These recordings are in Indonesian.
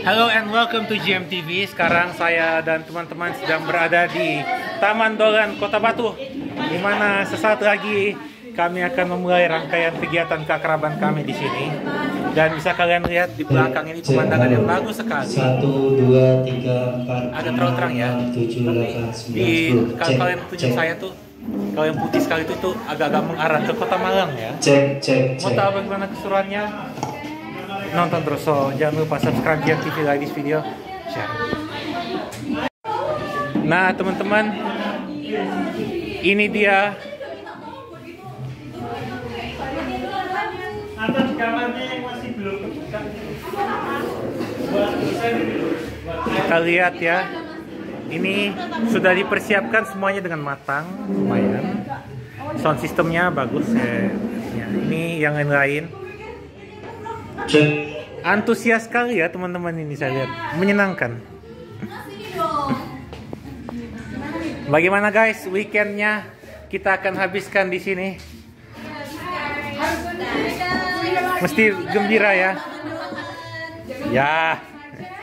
Halo and welcome to GMTV. Sekarang saya dan teman-teman sedang berada di Taman Dolan Kota Batu, di mana sesaat lagi kami akan memulai rangkaian kegiatan keakraban kami di sini. Dan bisa kalian lihat di belakang ini pemandangan yang bagus sekali. 1, 2, 3, 4, agak terlalu terang ya. 7, 8, 9, Di 10. kalau kalian tunjuk saya tuh, kalau yang putih sekali itu tuh agak-agak mengarah ke Kota Malang ya. Cek. Mau tahu bagaimana keseruannya? Nonton terus, so jangan lupa subscribe GMTV, like this video, share. Nah teman-teman, ini dia atas kamarnya yang masih belum terbuka. Kita lihat ya, ini sudah dipersiapkan semuanya dengan matang, lumayan. Sound systemnya bagus ya. Ini yang lain-lain. Antusias sekali ya teman-teman ini, saya lihat menyenangkan. Bagaimana guys, weekendnya kita akan habiskan di sini? Mesti gembira ya. Ya.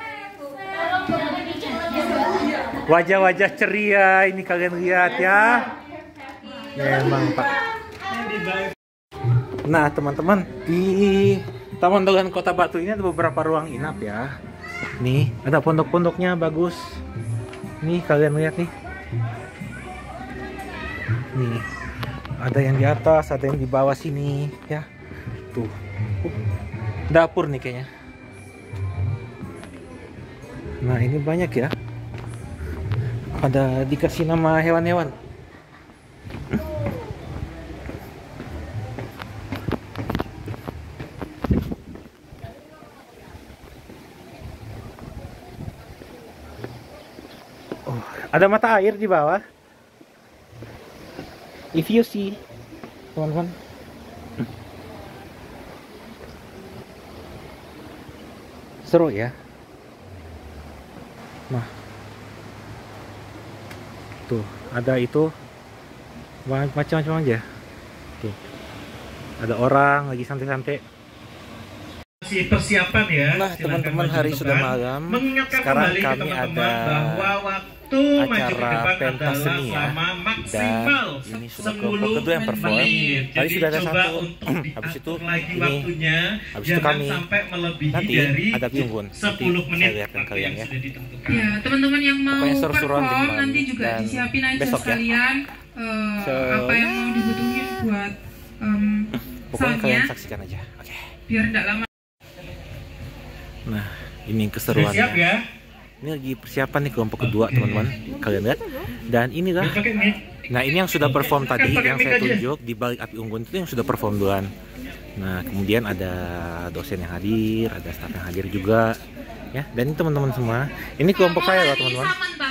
Wajah-wajah ceria ini kalian lihat ya. Memang Pak. Nah teman-teman, di Taman Dolan Kota Batu ini ada beberapa ruang inap ya. Nih, ada pondok-pondoknya bagus. Nih, kalian lihat nih. Nih, ada yang di atas, ada yang di bawah sini ya. Tuh. Dapur nih kayaknya. Nah, ini banyak ya. Ada dikasih nama hewan-hewan. Ada mata air di bawah. If you see, teman-teman. Seru ya. Nah. Tuh, ada itu. Macam-macam aja. Tuh. Ada orang lagi santai-santai. Persiapan ya. Nah teman-teman, hari sudah malam. Sekarang kami ada acara pentas seni ya. Dan ini sudah kelompok kedua yang perform. Tadi sudah ada satu. Habis itu ini. Habis itu kami. Nanti ada Piunggun. Nanti saya lihatkan kalian ya. Ya teman-teman yang mau perform nanti juga disiapin aja sekalian apa yang mau dibutuhin buat pokoknya kalian saksikan aja. Oke. Biar tidak lama. Nah, ini keseruannya. Siap ya? Ini lagi persiapan nih kelompok kedua, teman-teman. Kalian lihat. Dan inilah. Nah, ini yang sudah perform tadi, yang saya tunjuk di balik api unggun itu yang sudah perform duluan. Nah, kemudian ada dosen yang hadir, ada staf yang hadir juga. Ya, dan ini teman-teman semua. Ini kelompok saya loh, teman-teman.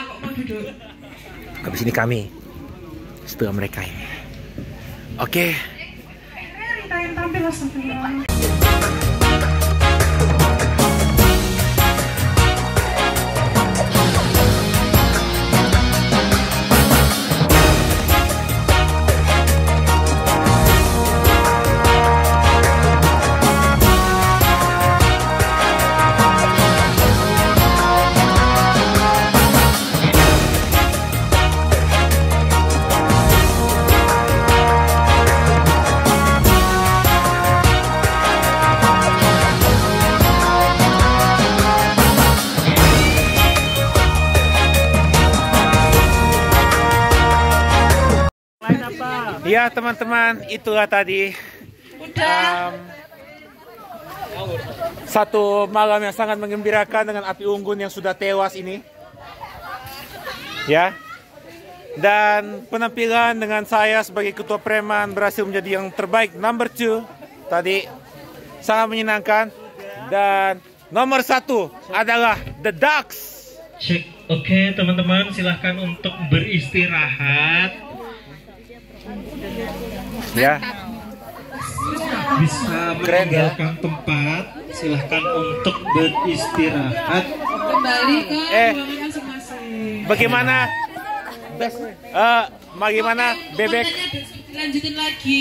Habis ini kami. Setelah mereka ini. Oke. Ya teman-teman, itulah tadi satu malam yang sangat menggembirakan dengan api unggun yang sudah tewas ini. Ya. Dan penampilan dengan saya sebagai ketua preman berhasil menjadi yang terbaik, number 2 tadi. Sangat menyenangkan. Dan nomor 1 adalah The Ducks. Cek. Oke teman-teman, silahkan untuk beristirahat. Ya. Bisa meninggalkan tempat. Silahkan untuk beristirahat. Kembali ke ruangan masing-masing. Bagaimana? Bagaimana bebek? Lanjutin lagi.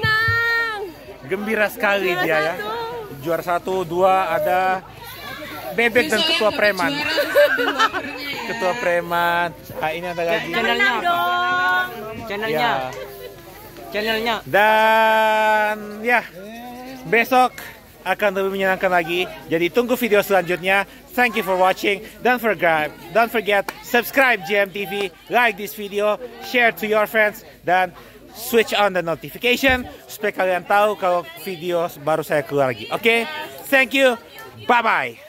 Menang. Gembira sekali dia ya. Juara 1, 2 ada Bebek dan ketua preman. Ketua preman. Ah, ini ada lagi. Channelnya dong. Channelnya. Ya. Channelnya. Dan ya, besok akan lebih menyenangkan lagi. Jadi tunggu video selanjutnya. Thank you for watching. Don't forget subscribe GMTV, like this video, share to your friends, dan switch on the notification supaya kalian tahu kalau video baru saya keluar lagi. Oke? Thank you. Bye bye.